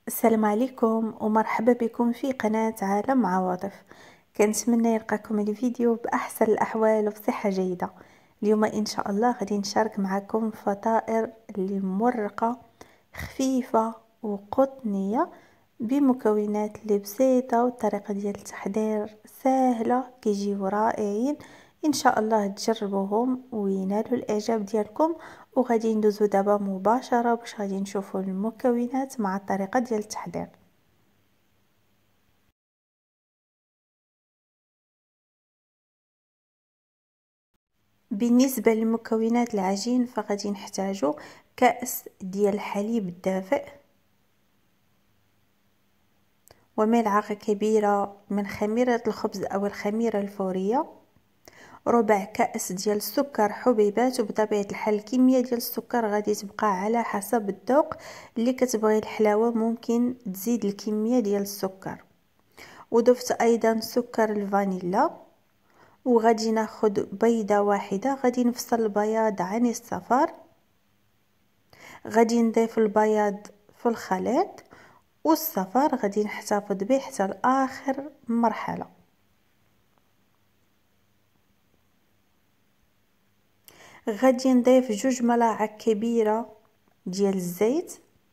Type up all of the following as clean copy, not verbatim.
السلام عليكم ومرحبا بكم في قناة عالم عواطف. كنتمنى يلقاكم الفيديو بأحسن الأحوال وبصحة جيدة. اليوم إن شاء الله غادي نشارك معكم فطائر اللي مرقة خفيفة وقطنية بمكونات اللي بسيطة، والطريقة ديال التحضير سهلة، كيجيو رائعين. ان شاء الله تجربوهم وينالوا الاعجاب ديالكم. وغادي ندوزو دابا مباشرة باش غادي نشوفوا المكونات مع الطريقة ديال التحضير. بالنسبة لمكونات العجين فغادي نحتاجو كأس ديال الحليب الدافئ، وملعقة كبيرة من خميرة الخبز او الخميرة الفورية، ربع كأس ديال السكر حبيبات، وبطبيعة الحال الكمية ديال السكر غادي تبقى على حسب الذوق. اللي كتبغي الحلاوة ممكن تزيد الكمية ديال السكر. وضفت ايضا سكر الفانيلا، وغادي ناخد بيضة واحدة، غادي نفصل البياض عن الصفار، غادي نضيف البياض في الخليط، والصفار غادي نحتفظ به حتى لاخر مرحلة. غادي نضيف 2 ملاعق كبيرة ديال الزيت،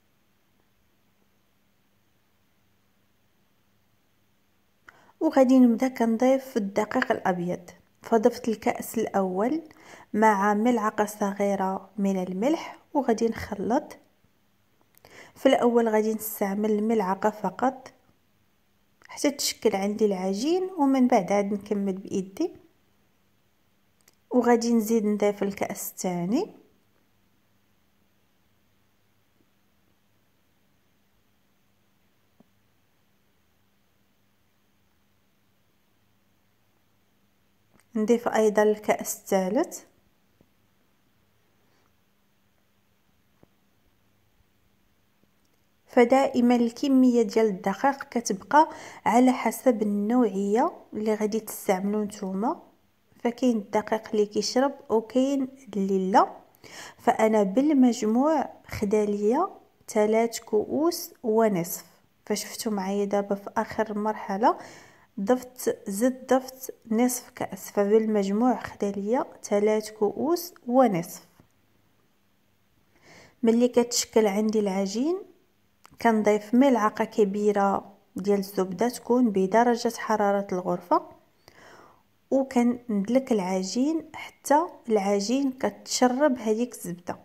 وغادي نبدا كنضيف الدقيق الابيض. فضفت الكأس الاول مع ملعقة صغيرة من الملح، وغادي نخلط. في الاول غادي نستعمل الملعقة فقط حتى تشكل عندي العجين، ومن بعد عاد نكمل بايدي. وغادي نزيد نضيف الكأس الثاني، نضيف ايضا الكأس الثالث، فدائما الكمية ديال الدقيق كتبقى على حسب النوعية اللي غادي تستعملوا نتوما. فكاين الدقيق اللي كيشرب وكاين اللي لا. فانا بالمجموع خدا ليا 3 كؤوس ونصف. فشفتوا معايا دابا في اخر مرحله ضفت نصف كأس، فبالمجموع خدا ليا 3 كؤوس ونصف. ملي كتشكل عندي العجين كنضيف ملعقة كبيرة ديال الزبدة تكون بدرجة حرارة الغرفة، وكندلك العجين حتى العجين كتشرب هذيك الزبدة.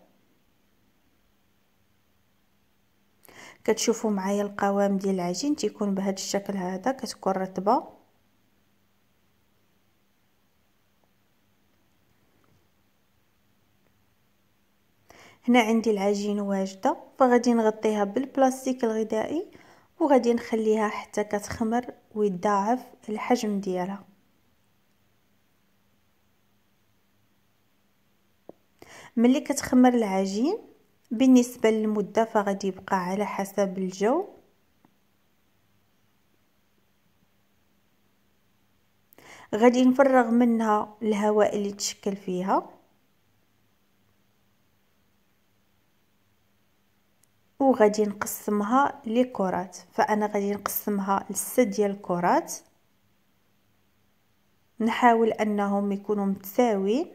كتشوفوا معايا القوام ديال العجين تيكون بهذا الشكل هذا، كتكون رطبة. هنا عندي العجين واجده، فغادي نغطيها بالبلاستيك الغذائي وغادي نخليها حتى كتخمر ويتضاعف الحجم ديالها. ملي كتخمر العجين بالنسبه للمده فغادي يبقى على حسب الجو. غادي نفرغ منها الهواء اللي تشكل فيها، وغادي نقسمها لكرات. فانا غادي نقسمها ل6 ديال الكرات، نحاول انهم يكونوا متساويين.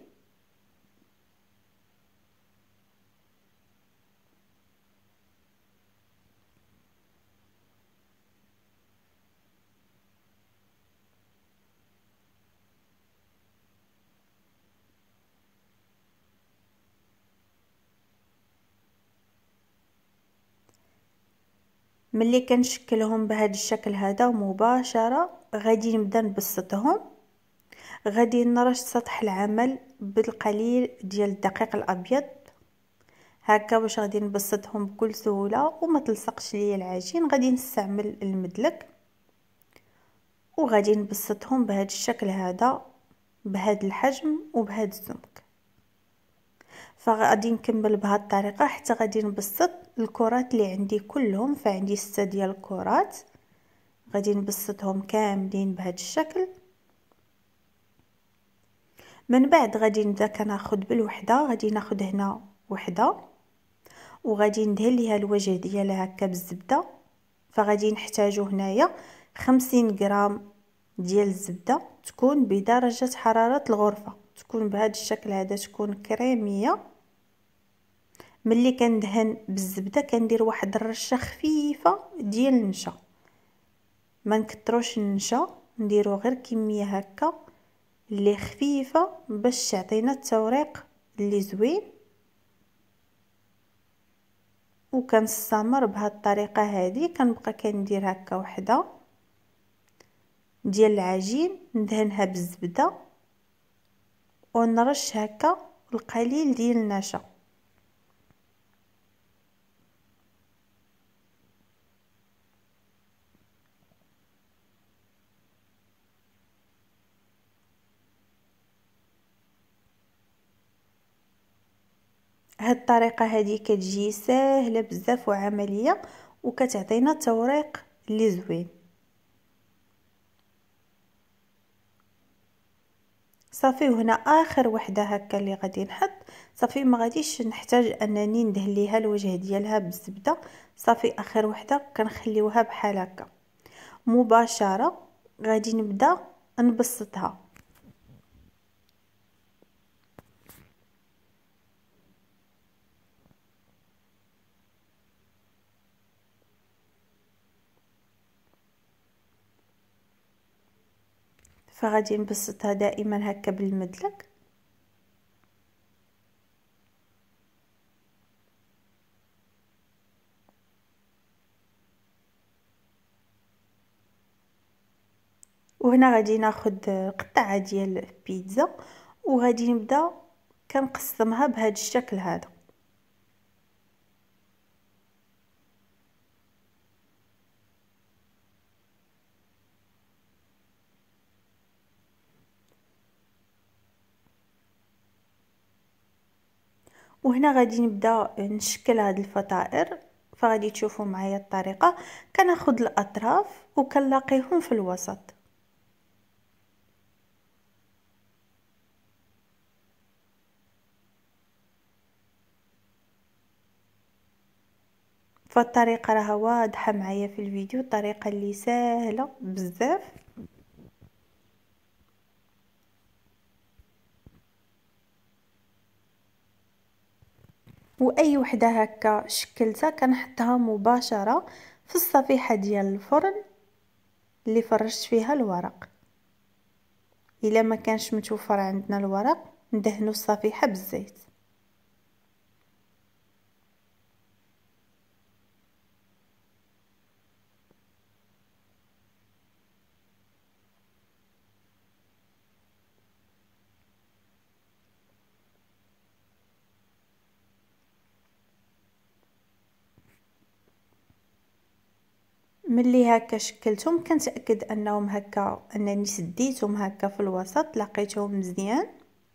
ملي كنشكلهم بهذا الشكل هذا مباشرة غادي نبدا نبسطهم. غادي نرش سطح العمل بالقليل ديال الدقيق الابيض هكا باش غادي نبسطهم بكل سهوله وما تلصقش ليا العجين. غادي نستعمل المدلك وغادي نبسطهم بهذا الشكل هذا، بهذا الحجم وبهذا السمك. فغادي نكمل بهذه الطريقه حتى غادي نبسط الكرات اللي عندي كلهم. فعندي 6 ديال الكرات، غادي نبسطهم كاملين بهذا الشكل. من بعد غادي نبدا كناخذ بالوحده، غادي ناخذ هنا وحده وغادي ندهن ليها الوجه ديالها هكا بالزبده، فغادي نحتاجو هنايا 50 غرام ديال الزبده تكون بدرجه حراره الغرفه، تكون بهذا الشكل هذا، تكون كريميه. ملي كندهن بالزبده كندير واحد الرشه خفيفه ديال النشا، ما نكتروش النشا، نديرو غير كميه هكا اللي خفيفه باش تعطينا التوريق اللي زوين. وكنستمر بهذه الطريقه هذه، كنبقى كندير هكا وحده ديال العجين ندهنها بالزبده ونرش هكا القليل ديال النشا. هاد الطريقه هذه كتجي ساهله بزاف وعمليه وكتعطينا توريق اللي زوين. صافي، وهنا اخر وحده هكا اللي غادي نحط. صافي، ما غاديش نحتاج انني ندهن ليها الوجه ديالها بالزبده. صافي، اخر وحده كنخليوها بحال هكا. مباشره غادي نبدا نبسطها. فغادي نبسطها دائما هكا بالمدلك. وهنا غادي ناخد قطعه ديال البيتزا وغادي نبدا كنقسمها بهذا الشكل هذا. وهنا غادي نبدا نشكل هاد الفطائر. فغادي تشوفوا معايا الطريقه، كناخد الاطراف وكنلاقيهم في الوسط. فالطريقه راها واضحه معايا في الفيديو، الطريقه اللي سهله بزاف. واي وحده هكا شكلتها كنحطها مباشره في الصفيحه ديال الفرن اللي فرشت فيها الورق. الا ما كانش متوفر عندنا الورق ندهنوا الصفيحه بالزيت. ملي هكا شكلتهم كنتاكد انهم هكا، انني سديتهم هكا في الوسط، لقيتهم مزيان.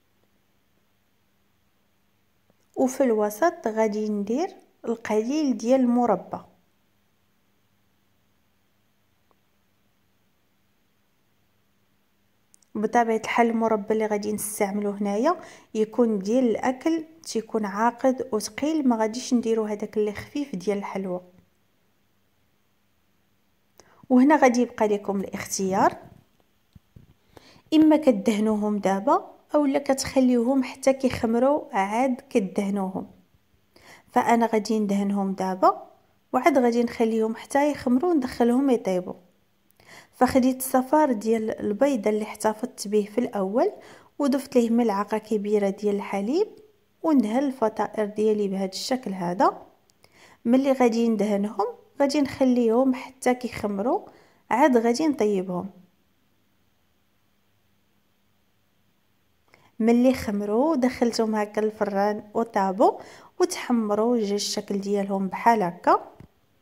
وفي الوسط غادي ندير القليل ديال المربى. بطبيعه الحال المربى اللي غادي نستعملو هنايا يكون ديال الاكل، تيكون عاقد وثقيل، ما غاديش نديرو هذاك اللي خفيف ديال الحلوى. وهنا غادي يبقى لكم الاختيار، اما كدهنوهم دابا اولا كتخليوهم حتى كيخمروا عاد كدهنوهم. فانا غادي ندهنهم دابا وعاد غادي نخليهم حتى يخمروا وندخلهم يطيبوا. فخديت الصفار ديال البيضه اللي احتفظت به في الاول وضفت ليه ملعقه كبيره ديال الحليب وندهن الفطائر ديالي بهذا الشكل هذا. ملي غادي ندهنهم غادي نخليهم حتى كيخمروا عاد غادي نطيبهم. ملي خمروا دخلتهم هكا الفران وطابوا وتحمروا جا الشكل ديالهم بحال هكا.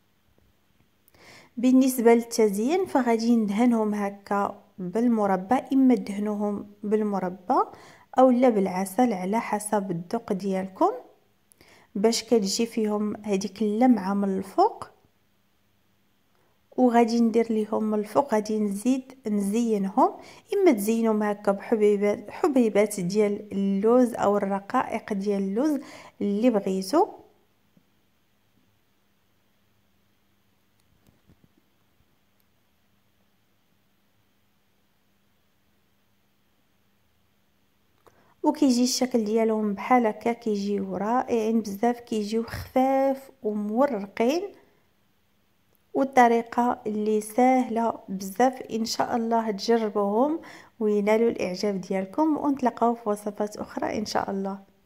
بالنسبه للتزيين فغادي ندهنهم هكا بالمربى، اما دهنوهم بالمربى او لا بالعسل على حسب الذوق ديالكم، باش كتجي فيهم هذيك اللمعه من الفوق. وغادي ندير ليهم من الفوق غادي نزيد نزينهم، اما تزينهم هكا بحبيبات ديال اللوز او الرقائق ديال اللوز اللي بغيتو. وكيجي الشكل ديالهم بحال هكا، كيجيو رائعين بزاف، كيجيو خفاف ومورقين، والطريقة اللي سهلة بزاف. ان شاء الله تجربوهم وينالوا الاعجاب ديالكم، ونتلاقاو في وصفات اخرى ان شاء الله.